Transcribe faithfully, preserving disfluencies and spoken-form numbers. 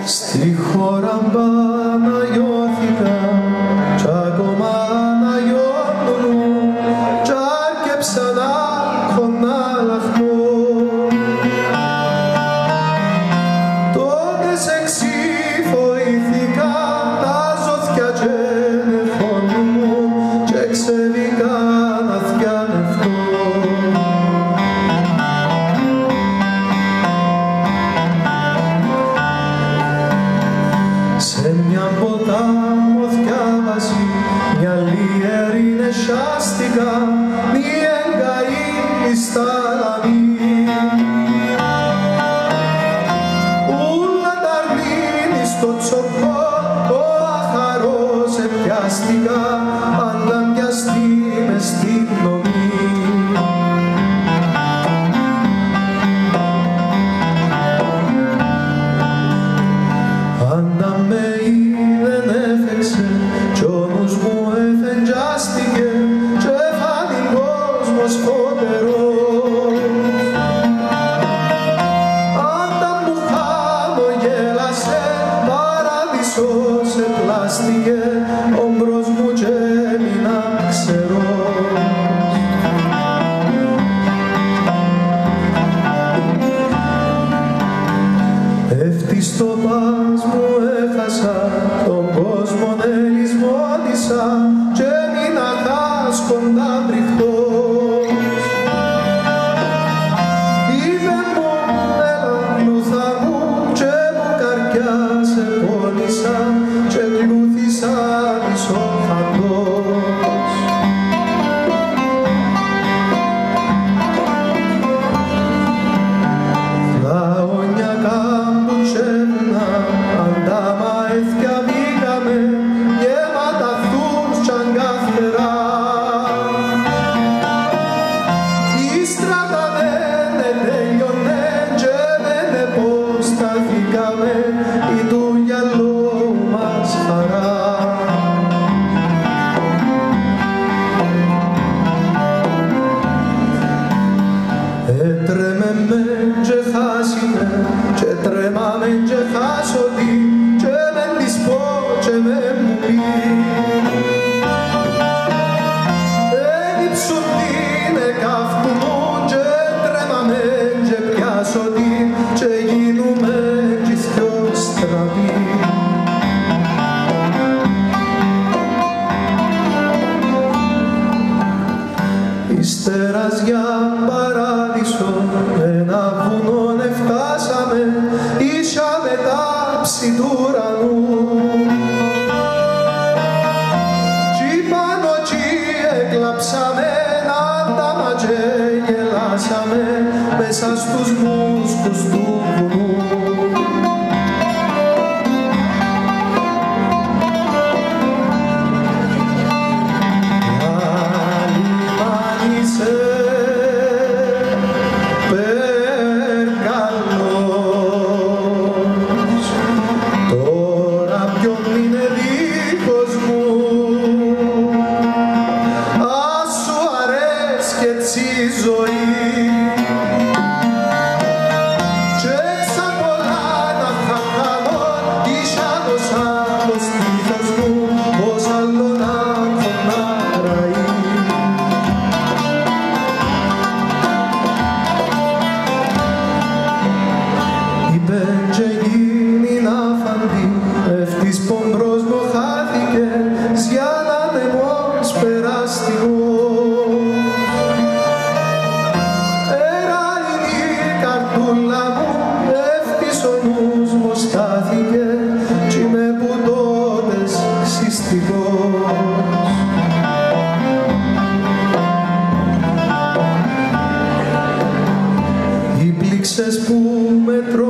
Στη χώρα Παναγιώθηκα κι ακόμα αναγιώνουν κι άρκεψα να χωνάλαχτω. Τότε σε ξυφοήθηκα τα ζωθιά και νεφώνουν μου και ξεβήκα να θιανευτώ. Σε μια ποτάμο θκιάβαση μια λιέρη νεσιάστηκα μη εγκαεί στα λαμί. Ούλα τα αρνίνη στο τσοκό ο αχαρός επιάστηκα πάντα μοιαστεί μες στην νομή. Άντα με είδεν έφεξε κι ο νους μου εφεντζάστηκε κι έφανε κόσμος φωτερός. Άντα μου χαμογέλασε παράδεισος επλάστηκε όμπρος μου κι έμεινα ξερός. Ευτιστό πας μου έχασα, τον κόσμο ελισμόνησα κι έμεινα χάσκοντα μπριχτός. Είπε μου έλα κλούθα μου κι μου καρκιά σε πόνησα κι κλούθησα μισοφαντός. Η του γυαλό μας χαρά. Έτρεμε μεν και χάσιμε και τρέμαμε και χάσωτη και μεν της πω και μεν μου πει. Έλειψουν την εκαύτου μου και τρέμαμε και πιάσωτη και γίνουμε κι δυο στραβοί. Ύστερας για παράδεισο ένα βουνόν εφτάσαμε ίσα μετάψη του ουρανού. Κι πάνω κι έκλαψαμε άνταμα και γελάσαμε μέσα στους μούσκους του βουνού. Ευτής πομπρός μου χάθηκε σιάνα νεμός περαστικός. Εράλινη καρτούλα μου ευτής ο νους μου στάθηκε κι είμαι που τότες ξυστικός. Οι πλήξες που μετρώ